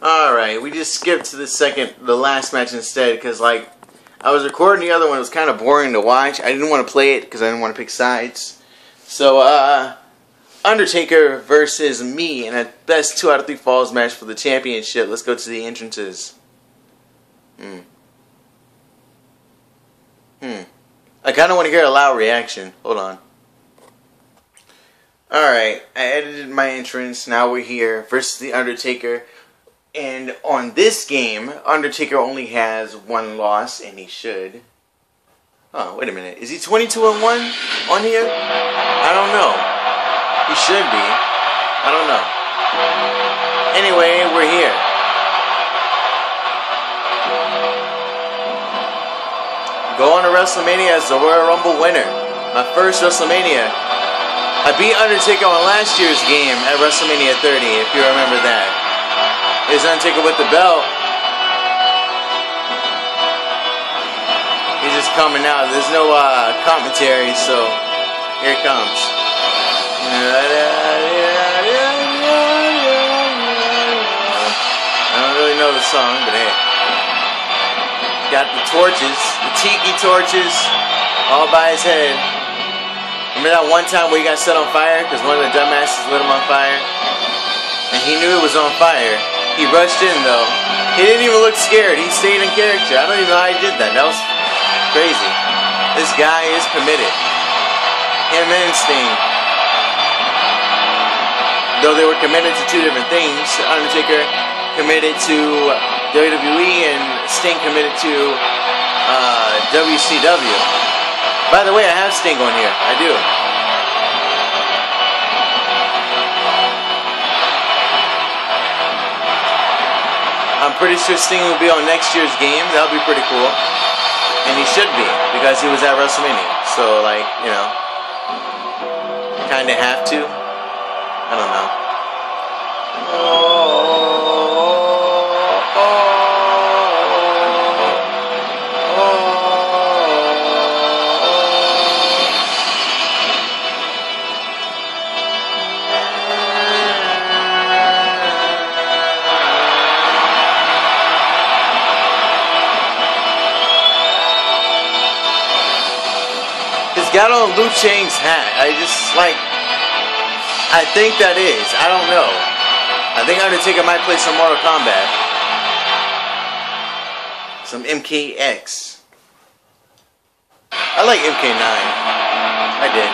Alright, we just skipped to the last match instead, because, like, I was recording the other one. It was kind of boring to watch. I didn't want to play it, because I didn't want to pick sides. So, Undertaker versus me in a best 2 out of 3 falls match for the championship. Let's go to the entrances. I kind of want to hear a loud reaction. Hold on. Alright, I edited my entrance. Now we're here versus the Undertaker. And on this game, Undertaker only has 1 loss, and he should. Oh, wait a minute. Is he 22-1 on here? I don't know. He should be. I don't know. Anyway, we're here. Going to WrestleMania as the Royal Rumble winner. My first WrestleMania. I beat Undertaker on last year's game at WrestleMania 30, if you remember that. Here's Undertaker with the belt. He's just coming out. There's no commentary, so here it comes. I don't really know the song, but hey. Got the torches, the tiki torches, all by his head. Remember that one time where he got set on fire because one of the dumbasses lit him on fire? And he knew it was on fire. He rushed in, though. He didn't even look scared. He stayed in character. I don't even know how he did that. That was crazy. This guy is committed. Him and Sting. Though they were committed to 2 different things. Undertaker committed to WWE and Sting committed to WCW. By the way, I have Sting on here. I do. I'm pretty sure Sting will be on next year's game. That'll be pretty cool. And he should be, because he was at WrestleMania. So, like, you know, kind of have to. I don't know. Got on Liu Kang's hat. I think that is. I don't know. I think Undertaker might play some Mortal Kombat. Some MKX. I like MK9. I did.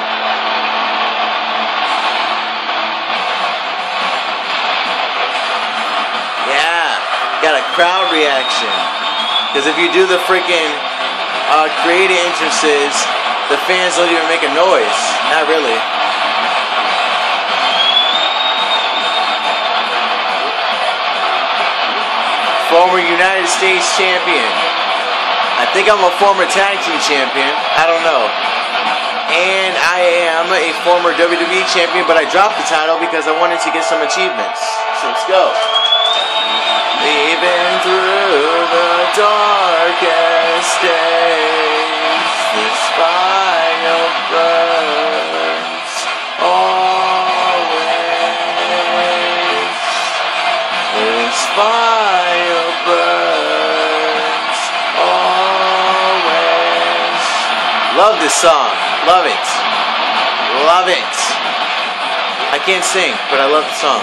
Yeah. Got a crowd reaction. Because if you do the freaking creative entrances, the fans don't even make a noise. Not really. Former United States champion. I think I'm a former tag team champion. I don't know. And I am a former WWE champion, but I dropped the title because I wanted to get some achievements. So let's go. Even through the darkest days, this fire burns always. This fire burns always. Love this song. Love it. Love it. I can't sing, but I love the song.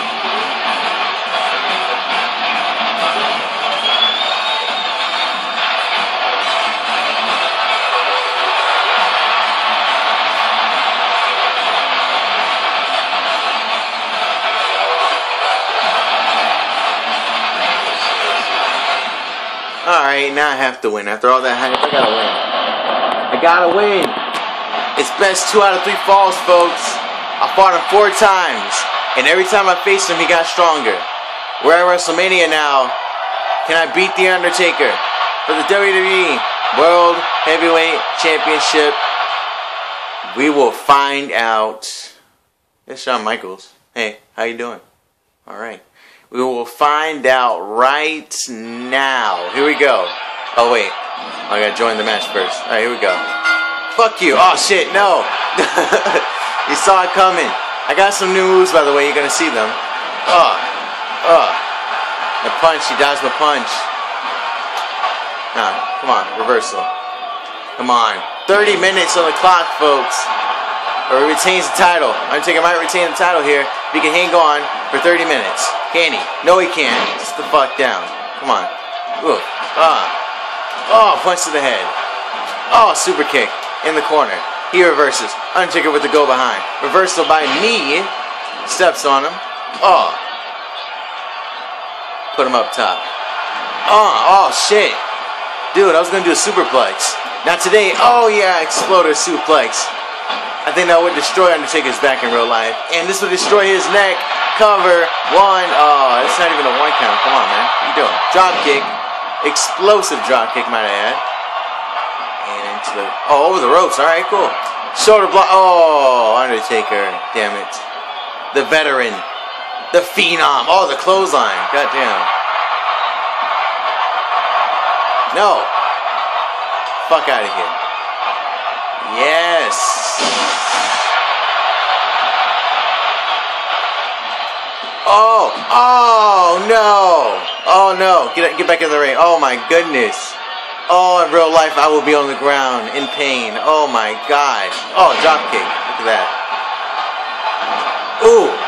Alright, now I have to win. After all that hype, I gotta win. I gotta win. It's best 2 out of 3 falls, folks. I fought him 4 times. And every time I faced him, he got stronger. We're at WrestleMania now. Can I beat The Undertaker for the WWE World Heavyweight Championship? We will find out. It's Shawn Michaels. Hey, how you doing? Alright. We will find out right now. Here we go. Oh, wait. I gotta join the match first. Alright, here we go. Fuck you. Oh, shit. No. You saw it coming. I got some new moves, by the way. You're gonna see them. The punch, he dodged the punch. Nah, come on, reversal. Come on. 30 minutes on the clock, folks. Or he retains the title. Undertaker might retain the title here if he can hang on for 30 minutes. Can he? No, he can't. Just the fuck down. Come on. Ooh. Oh, punch to the head. Oh, super kick in the corner. He reverses. Undertaker with the go behind. Reversal by knee. Steps on him. Oh. Put him up top. Oh, shit. Dude, I was going to do a superplex. Not today. Oh, yeah, exploder suplex. I think that would destroy Undertaker's back in real life. And this would destroy his neck. Cover. 1. Oh, it's not even a 1 count. Come on, man. What are you doing? Drop kick. Explosive drop kick, might I add. And into the... Oh, over the ropes. All right, cool. Shoulder block. Oh, Undertaker. Damn it. The veteran. The phenom. Oh, the clothesline. Goddamn. No. Fuck out of here. Yes. Oh no. Oh no. Get back in the ring. Oh my goodness. Oh, in real life I will be on the ground in pain. Oh my god. Oh, drop kick. Look at that. Ooh.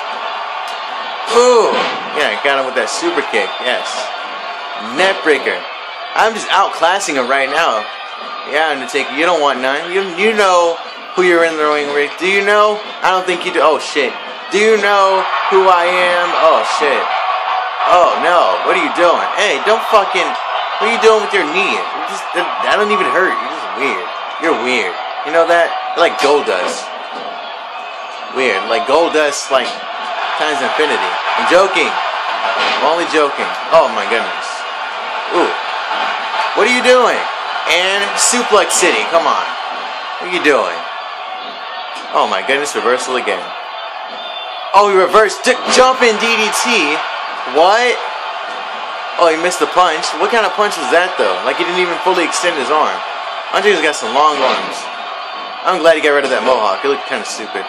Ooh. Yeah, got him with that super kick. Yes. Net breaker. I'm just outclassing him right now. Yeah, Undertaker, you don't want none. You know who you're in the ring with. Do you know? I don't think you do. Oh, shit. Do you know who I am? Oh, shit. Oh, no. What are you doing? Hey, don't fucking... What are you doing with your knee? That don't even hurt. You're just weird. You're weird. You know that? You're like Goldust. Weird. Like Goldust, like, times infinity. I'm joking. I'm only joking. Oh, my goodness. Ooh. What are you doing? And Suplex City, come on. What are you doing? Oh my goodness, reversal again. Oh, he reversed. Jumping DDT. What? Oh, he missed the punch. What kind of punch was that, though? Like, he didn't even fully extend his arm. Undertaker's got some long arms. I'm glad he got rid of that mohawk. It looked kind of stupid.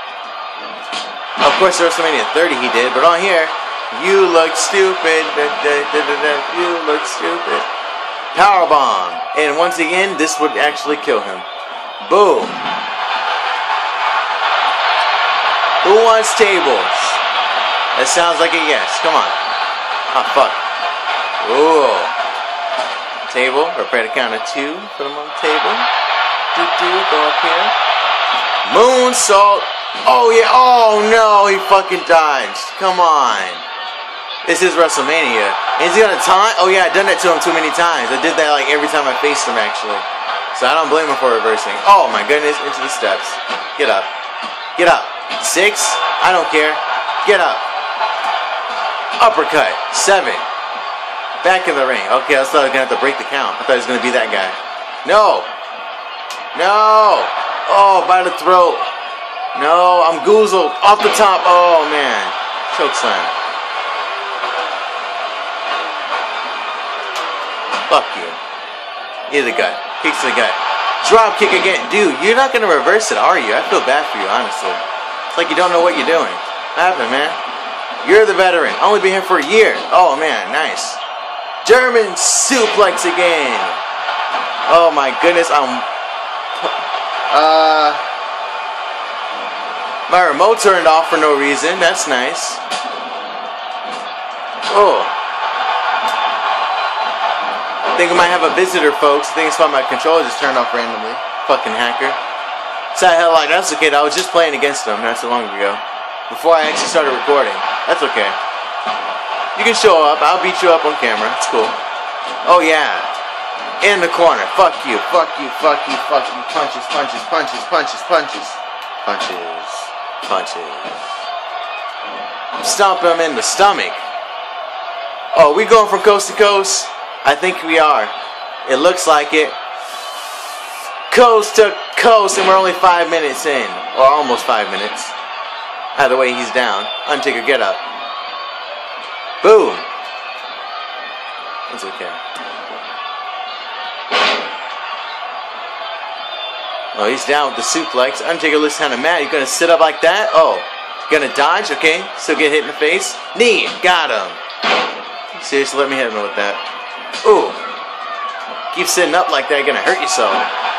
Of course, WrestleMania 30 he did, but on here, you look stupid. You look stupid. Powerbomb. And once again, this would actually kill him. Boom. Who wants tables? That sounds like a yes. Come on. Oh, fuck. Ooh. Table. Prepare to count of 2. Put him on the table. Go up here. Moonsault. Oh, yeah. Oh, no. He fucking dodged. Come on. This is WrestleMania. Is he on a time? Oh yeah, I've done that to him too many times. I did that like every time I faced him actually. So I don't blame him for reversing. Oh my goodness, into the steps. Get up. Get up. 6? I don't care. Get up. Uppercut. 7. Back in the ring. Okay, I thought I was going to have to break the count. I thought he was going to be that guy. No. No. Oh, by the throat. No, I'm goozled. Off the top. Oh man. Chokeslam. Fuck you. In the gut. Kicks to the gut. Drop kick again. Dude, you're not going to reverse it, are you? I feel bad for you, honestly. It's like you don't know what you're doing. What happened, man? You're the veteran. Only been here for a year. Oh, man. Nice. German suplex again. Oh, my goodness. My remote turned off for no reason. That's nice. Oh. I think I might have a visitor, folks. I think it's why my controller just turned off randomly. Fucking hacker. So hell, like, that's okay. I was just playing against them not so long ago. Before I actually started recording. That's okay. You can show up. I'll beat you up on camera. It's cool. Oh, yeah. In the corner. Fuck you. Fuck you. Fuck you. Fuck you. Punches, punches, punches, punches, punches. Punches. Punches. Stomp him in the stomach. Oh, we going from coast to coast? I think we are. It looks like it. Coast to coast, and we're only 5 minutes in. Or almost 5 minutes. Either way, he's down. Undertaker, get up. Boom. It's okay. Oh, he's down with the suplex. Undertaker looks kind of mad. He's going to sit up like that? Oh. Going to dodge? Okay. Still get hit in the face. Knee. Got him. Seriously, let me hit him with that. Ooh. Keep sitting up like that, you're gonna hurt yourself.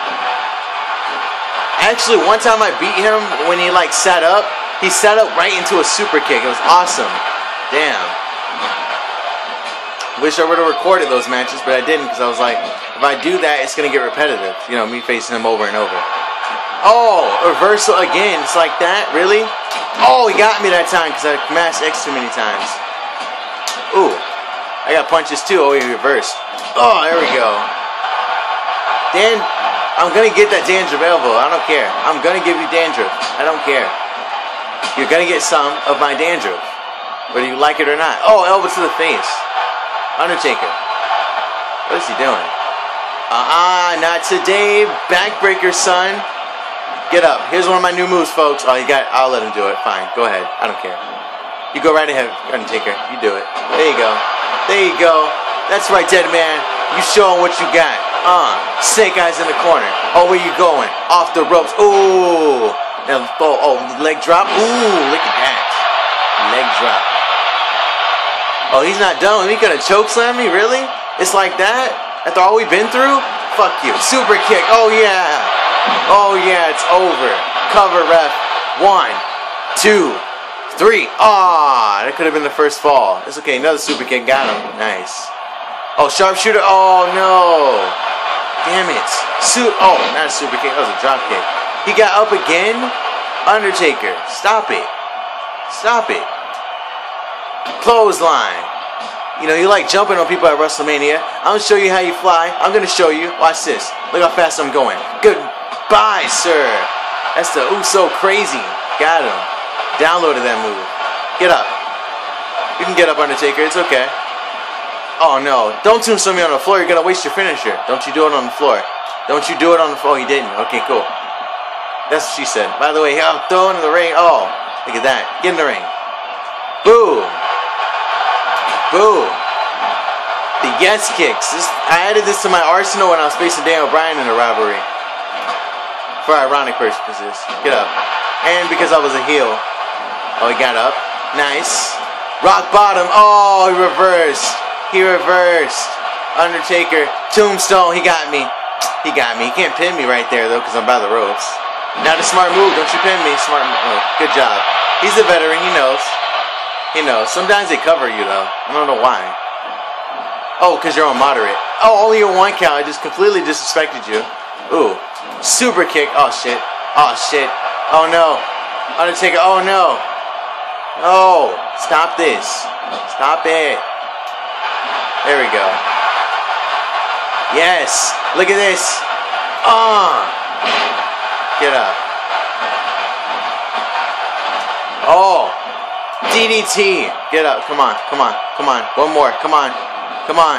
Actually, one time I beat him when he like sat up. He sat up right into a super kick. It was awesome. Damn. Wish I would have recorded those matches, but I didn't because I was like, if I do that, it's gonna get repetitive. You know, me facing him over and over. Oh, reversal again. It's like that, really? Oh, he got me that time because I mashed X too many times. Ooh, I got punches too. Oh, he reversed. Oh, there we go. I'm gonna get that dandruff elbow. I don't care. I'm gonna give you dandruff. I don't care. You're gonna get some of my dandruff, whether you like it or not. Oh, elbow to the face. Undertaker. What is he doing? Not today. Backbreaker, son. Get up. Here's one of my new moves, folks. Oh, I'll let him do it. Fine. Go ahead. I don't care. You go right ahead, Undertaker. You do it. There you go. There you go. That's right, dead man. You showing what you got. Snake Eyes in the corner. Oh, where you going? Off the ropes. Ooh. And leg drop. Ooh, look at that. Leg drop. Oh, he's not done. He gonna choke slam me? Really? It's like that? After all we've been through? Fuck you. Super kick. Oh, yeah. Oh, yeah, it's over. Cover, ref. 1, 2, 3. Ah, that could have been the first fall. It's okay. Another super kick. Got him. Nice. Oh, sharpshooter. Oh, no. Damn it. Oh, not a super kick. That was a drop kick. He got up again? Undertaker. Stop it. Stop it. Clothesline. You know, you like jumping on people at WrestleMania. I'm going to show you how you fly. I'm going to show you. Watch this. Look how fast I'm going. Goodbye, sir. That's the Uso crazy. Got him. Downloaded that move. Get up. You can get up, Undertaker. It's okay. Oh, no. Don't tombstone me on the floor. You're going to waste your finisher. Don't you do it on the floor. Don't you do it on the floor. Oh, he didn't. Okay, cool. That's what she said. By the way, I'm throwing in the ring. Oh, look at that. Get in the ring. Boom. Boom. The yes kicks. I added this to my arsenal when I was facing Daniel Bryan in a rivalry. For ironic purposes. Get up. And because I was a heel. Oh, he got up. Nice. Rock bottom. Oh, he reversed. He reversed. Undertaker. Tombstone. He got me. He got me. He can't pin me right there, though, because I'm by the ropes. Not a smart move. Don't you pin me. Smart move. Oh, good job. He's a veteran. He knows. He knows. Sometimes they cover you, though. I don't know why. Oh, because you're on moderate. Oh, only a 1 count. I just completely disrespected you. Ooh. Super kick. Oh, shit. Oh, shit. Oh, no. Undertaker. Oh, no. Oh. Stop this. Stop it. There we go. Yes. Look at this. Get up. Oh. DDT. Get up. Come on. Come on. Come on. One more. Come on. Come on.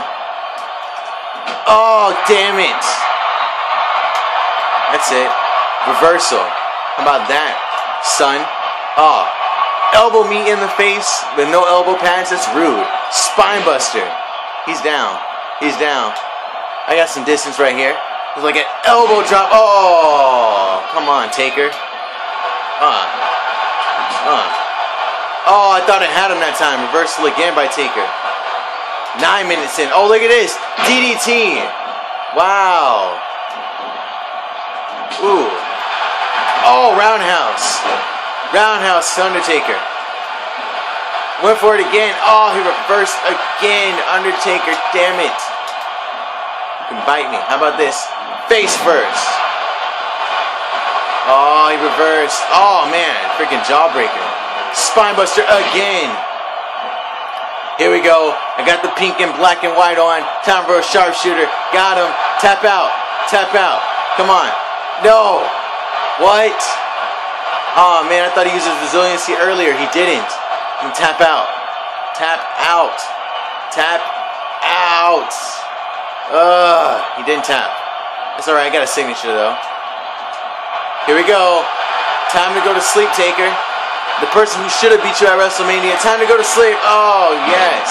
Oh, damn it. That's it. Reversal. How about that, son? Oh. Elbow me in the face with no elbow pads. That's rude. Spine buster. He's down. He's down. I got some distance right here. It's like an elbow drop. Oh. Come on, Taker. Oh, I thought I had him that time. Reversal again by Taker. 9 minutes in. Oh, look at this. DDT. Wow. Ooh. Oh, roundhouse. Roundhouse to Undertaker. Went for it again. Oh, he reversed again. Undertaker, damn it. You can bite me. How about this? Face first. Oh, he reversed. Oh, man. Freaking jawbreaker. Spinebuster again. Here we go. I got the pink and black and white on. Time for a sharpshooter. Got him. Tap out. Tap out. Come on. No. What? Oh, man. I thought he used his resiliency earlier. He didn't. And tap out. Tap out. Tap out. He didn't tap. It's alright. I got a signature, though. Here we go. Time to go to sleep, Taker. The person who should have beat you at WrestleMania. Time to go to sleep. Oh, yes.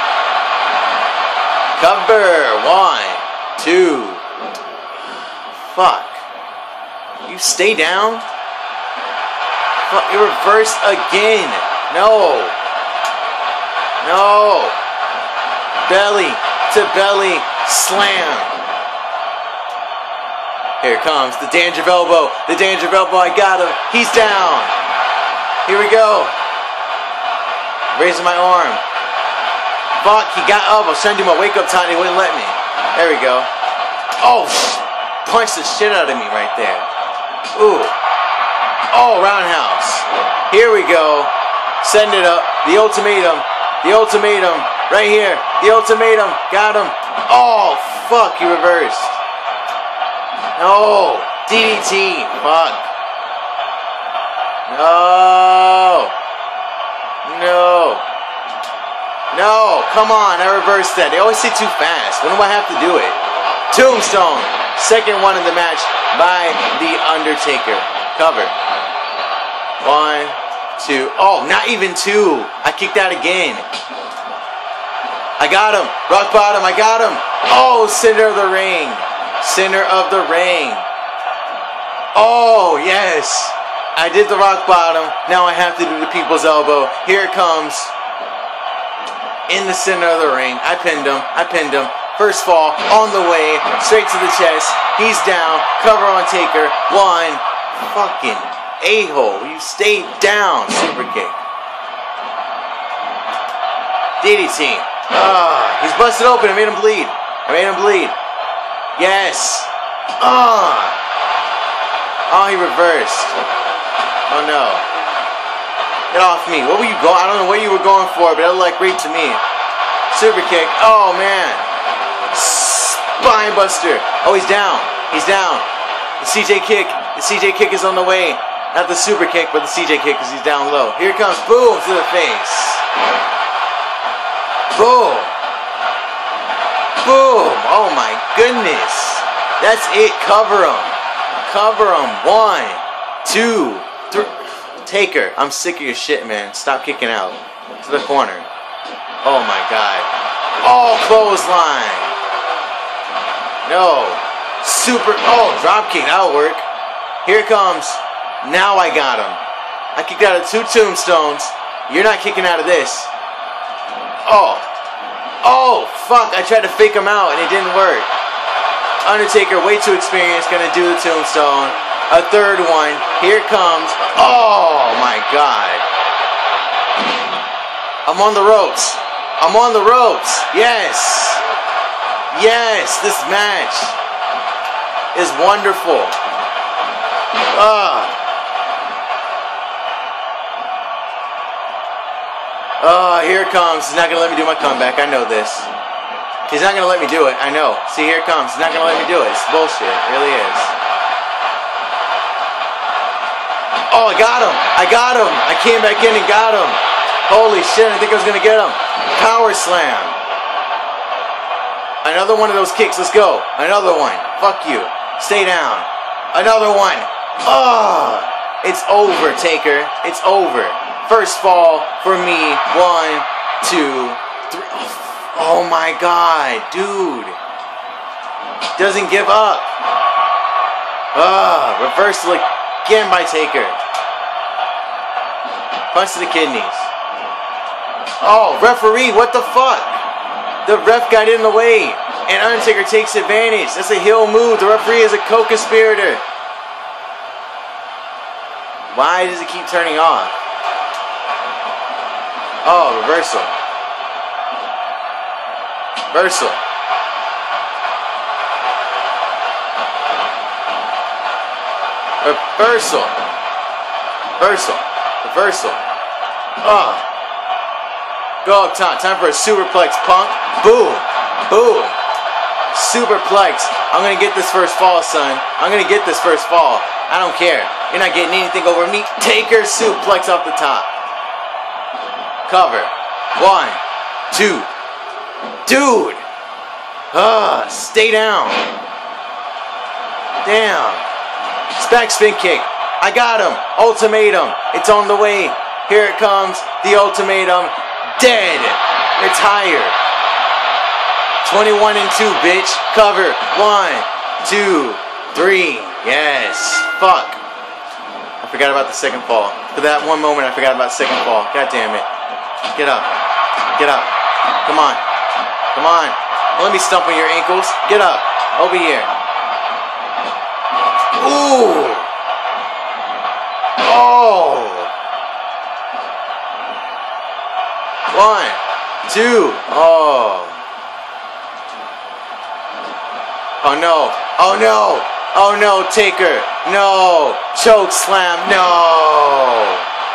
Cover. 1, 2. Fuck. You stay down? Fuck. You reversed again. No. No. belly to belly slam. Here comes the dandruff elbow. The dandruff elbow, I got him. He's down. Here we go. Raising my arm. Fuck, he got up. I was trying to do my wake up time. He wouldn't let me. There we go. Oh, punched the shit out of me right there. Ooh. Oh, roundhouse. Here we go. Send it up. The ultimatum. The ultimatum. Right here. The ultimatum. Got him. Oh, fuck. He reversed. No. DDT. Fuck. No. No. No. Come on. I reversed that. They always say too fast. When do I have to do it? Tombstone. Second one in the match by The Undertaker. Cover. 1, 2. Oh, not even 2. I kicked out again. I got him. Rock bottom. I got him. Oh, center of the ring. Center of the ring. Oh, yes. I did the rock bottom. Now I have to do the people's elbow. Here it comes. In the center of the ring. I pinned him. I pinned him. First fall. On the way. Straight to the chest. He's down. Cover on Taker. 1. Fucking a-hole. You stayed down. Super kick. DDT. He's busted open. I made him bleed. I made him bleed. Yes. Oh, he reversed. Oh, no. Get off me. What were you going? I don't know what you were going for, but it looked like great to me. Super kick. Oh, man. Spine buster. Oh, he's down. He's down. The CJ kick. The CJ kick is on the way. Not the super kick, but the CJ kick because he's down low. Here it comes. Boom to the face. Boom. Boom. Oh, my goodness. That's it. Cover him. Cover him. 1, 2, 3. Taker. I'm sick of your shit, man. Stop kicking out. To the corner. Oh, my God. Oh, clothesline. No. Super. Oh, drop kick. That'll work. Here it comes. Now I got him. I kicked out of 2 tombstones. You're not kicking out of this. Oh. Oh, fuck. I tried to fake him out and it didn't work. Undertaker, way too experienced. Gonna do the tombstone. A third one. Here it comes. Oh, my God. I'm on the ropes. I'm on the ropes. Yes. Yes, this match is wonderful. Here it comes. He's not going to let me do my comeback. I know this. He's not going to let me do it. I know. See, here it comes. He's not going to let me do it. It's bullshit. It really is. Oh, I got him. I got him. I came back in and got him. Holy shit. I think I was going to get him. Power slam. Another one of those kicks. Let's go. Another one. Fuck you. Stay down. Another one. Oh, it's over, Taker. It's over. First fall for me. 1, 2, 3. Oh my God, dude. Doesn't give up. Reversal again by Taker. Punch to the kidneys. Oh, referee, what the fuck? The ref got in the way, and Undertaker takes advantage. That's a heel move. The referee is a co-conspirator. Why does it keep turning off? Oh, reversal. Reversal. Reversal. Reversal. Reversal. Go up top. Time for a superplex, punk. Boom. Boom. Superplex. I'm going to get this first fall, son. I'm going to get this first fall. I don't care. You're not getting anything over me. Taker suplex off the top. Cover. 1, 2. Dude. Stay down. Damn. Back spin kick. I got him. Ultimatum. It's on the way. Here it comes. The ultimatum. Dead. Retired. 21 and 2, bitch. Cover. 1, 2, 3. Yes. Fuck. I forgot about the second fall. For that one moment, I forgot about the second fall. God damn it. Get up. Get up. Come on. Come on. Don't let me stump on your ankles. Get up. Over here. Ooh. Oh. 1, 2. Oh. Oh no. Oh no. Oh no, Taker. No. Choke slam. No.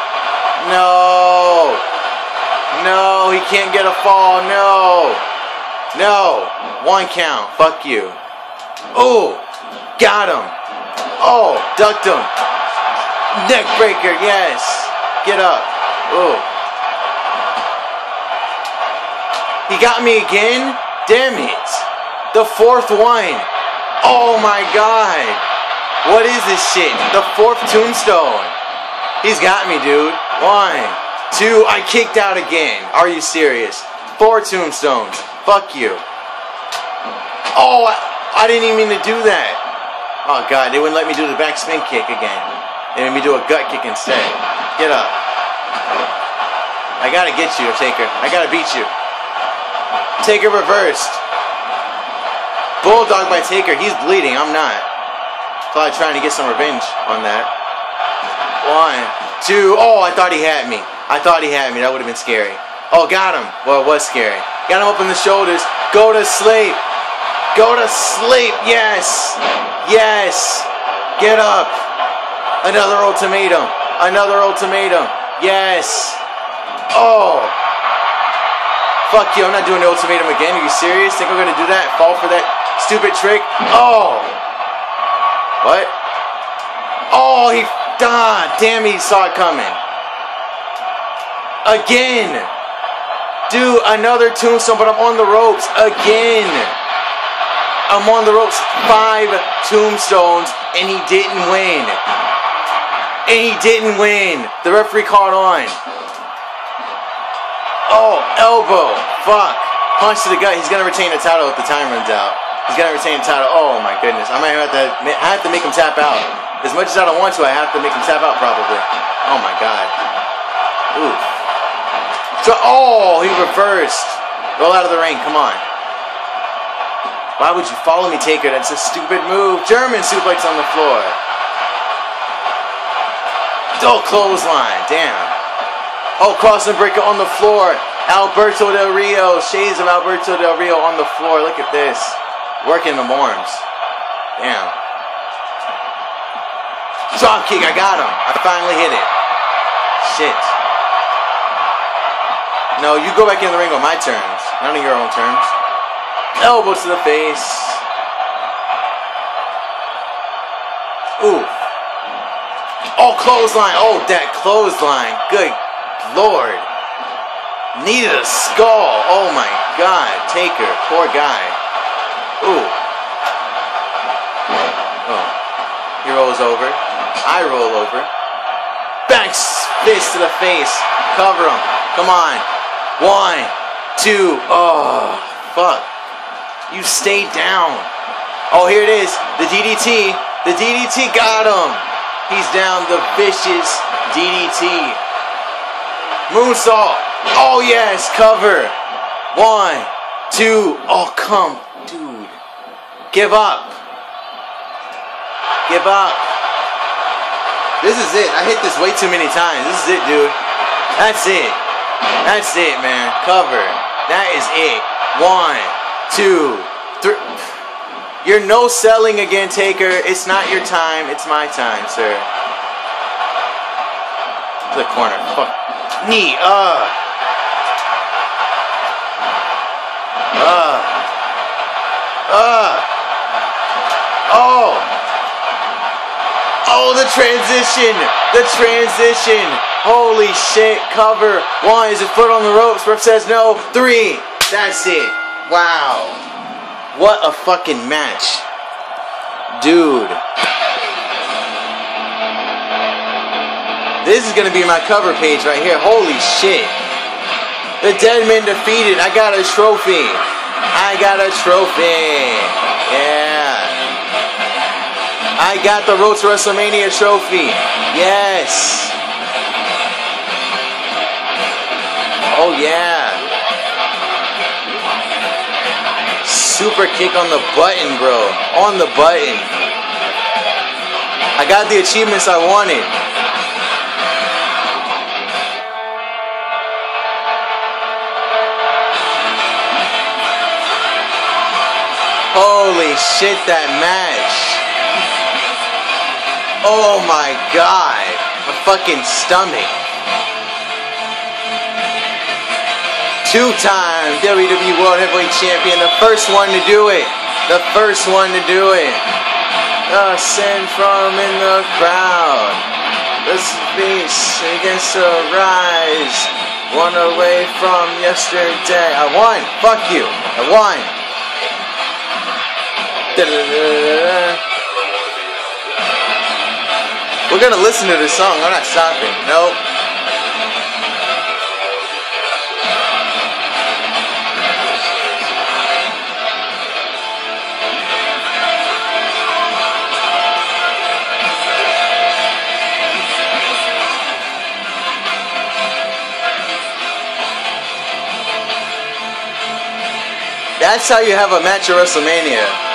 No. No, he can't get a fall. No. No. 1 count. Fuck you. Oh. Got him. Oh. Ducked him. Neck breaker. Yes. Get up. Oh. He got me again? Damn it. The 4th one. Oh my god. What is this shit? The 4th tombstone. He's got me, dude. 1, 2. I kicked out again. Are you serious? 4 tombstones. Fuck you. Oh, I didn't even mean to do that. Oh god, they wouldn't let me do the back spin kick again. They made me do a gut kick instead. Get up. I gotta get you, Taker. I gotta beat you. Taker reversed. Bulldog by Taker. He's bleeding. I'm not. Probably trying to get some revenge on that. 1, 2. Oh, I thought he had me. I thought he had me. That would have been scary. Oh, got him. Well, it was scary. Got him up on the shoulders. Go to sleep. Go to sleep. Yes. Yes. Get up. Another ultimatum. Another ultimatum. Yes. Oh. Fuck you. I'm not doing the ultimatum again. Are you serious? Think I'm going to do that? Fall for that stupid trick? Oh. What? Oh, he... damn, he saw it coming. Again. Do another tombstone, but I'm on the ropes. Again. I'm on the ropes. 5 tombstones, and he didn't win. And he didn't win. The referee caught on. Oh, elbow. Fuck. Punch to the gut. He's going to retain the title if the time runs out. He's going to retain the title. Oh, my goodness. I might have to make him tap out. As much as I don't want to, I have to make him tap out probably. Oh, my God. Ooh. So, oh, he reversed. Roll out of the ring. Come on. Why would you follow me, Taker? That's a stupid move. German suplex on the floor. Oh, clothesline. Damn. Oh, crossing breaker on the floor. Alberto Del Rio. Shades of Alberto Del Rio on the floor. Look at this. Working the arms. Damn. Drop kick. I got him. I finally hit it. Shit. No, you go back in the ring on my terms. None of your own terms. Elbow to the face. Ooh. Oh, clothesline. Oh, that clothesline. Good Lord. Needed a skull. Oh my God. Taker. Poor guy. Ooh. Oh. He rolls over. I roll over. Back fist to the face. Cover him. Come on. 1, 2. Oh, fuck. You stayed down. Oh, here it is. The DDT. The DDT got him. He's down. The vicious DDT. Moonsault. Oh, yes. Cover. 1, 2. Oh, come. Dude. Give up. Give up. This is it. I hit this way too many times. This is it, dude. That's it. That's it, man. Cover. That is it. 1, 2, 3. You're no selling again, Taker. It's not your time. It's my time, sir. To the corner. Fuck. Knee. Oh. Oh, the transition. The transition. Holy shit. Cover. 1. Is his foot on the ropes? Ref says no. 3. That's it. Wow. What a fucking match. Dude. This is going to be my cover page right here. Holy shit. The Dead Man defeated. I got a trophy. I got a trophy. Yeah. I got the Road to WrestleMania trophy. Yes. Oh, yeah. super kick on the button, bro. On the button. I got the achievements I wanted. Holy shit, that match. Oh my god. My fucking stomach. Two-time WWE World Heavyweight Champion. The first one to do it. The first one to do it. Ascend from in the crowd. This beast against the rise. One away from yesterday. I won. Fuck you. I won. We're gonna listen to this song. I'm not stopping. Nope. That's how you have a match at WrestleMania.